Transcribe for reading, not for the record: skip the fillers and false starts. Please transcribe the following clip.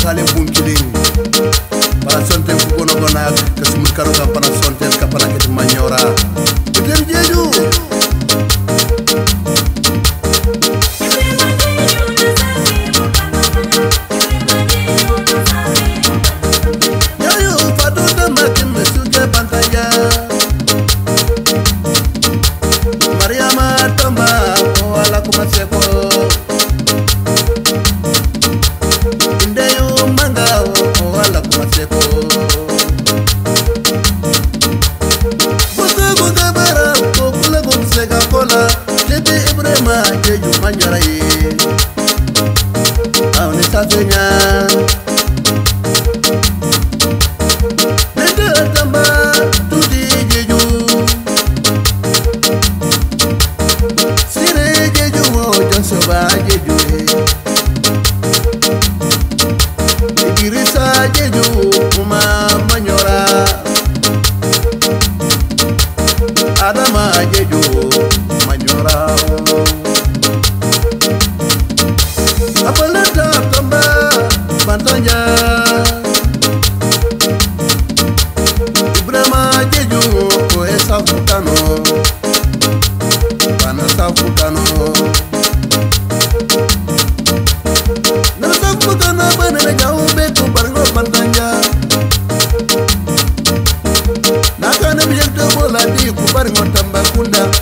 kale bunkiling para sonten ku gono gona kasumul karo ka para sonten ka para ke manyora bitel jeju yayo fatu da makin mesuke pantaya Mariama tamba wala kumaseko Jeju manjara ye Aune safenya Nende tamba tudi jeju Sire jeju wo jonsoba jeju Igirisa jeju kuma manyora Adama jeju manyora Apalata tamba bantanya Ibrahima jeju o esa fukano Bana sa fukano Na sa fukano bana na jawu be ko bargo bantanya Na kana mi yekto bola di ku bargo tamba kunda